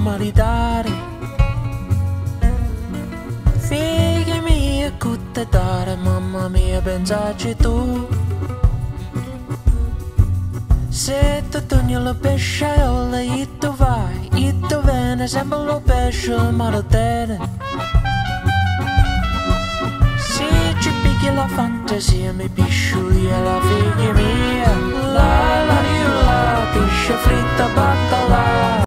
maritare. Figli miei cutte dare, mamma mia pensaci tu. Se tu togli la pesceola e tu vai, e tu vieni sempre lo pesce al mare terra. Se ci picchi la fantasia mi pisciuli e la figlia mia. La la la, pesce fritta baccalà.